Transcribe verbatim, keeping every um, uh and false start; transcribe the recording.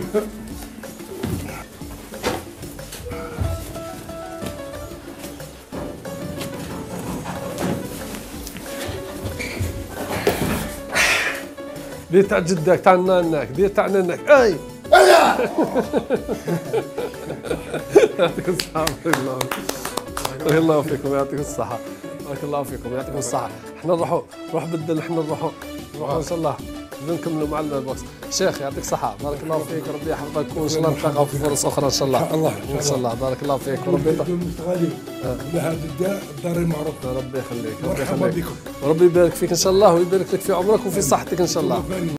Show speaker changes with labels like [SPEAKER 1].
[SPEAKER 1] دي تاع جدك تاع نانك دي تاع نانك اي يعطيك الصحة بارك الله فيكم يعطيك الصحة بارك الله فيكم يعطيكم الصحة. احنا نروحوا نروح بدل احنا نروحوا نروحوا ان شاء الله نكملوا مع البوكس. شيخ يعطيك الصحة بارك الله فيك ربي يحفظك وان شاء الله نتلاقاو في فرص أخرى ان شاء الله. ان شاء الله بارك الله فيك وربي
[SPEAKER 2] المستغالين لهذا الدار المعروف.
[SPEAKER 1] ربي يخليك
[SPEAKER 2] مرحبا بكم
[SPEAKER 1] وربي يبارك فيك ان شاء الله ويبارك لك في عمرك وفي صحتك ان شاء الله.